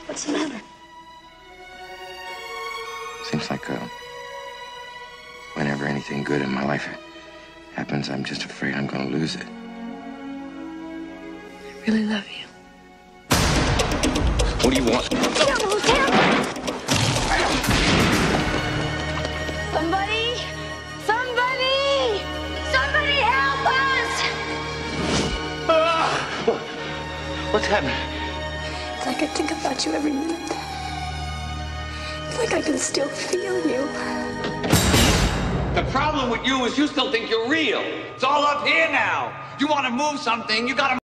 What's the matter? Seems like whenever anything good in my life happens, I'm just afraid I'm going to lose it. I really love you. What do you want? Somebody! Somebody! Somebody help us! What's happening? It's like I think about you every minute. It's like I can still feel you. The problem with you is you still think you're real. It's all up here now. You want to move something, you gotta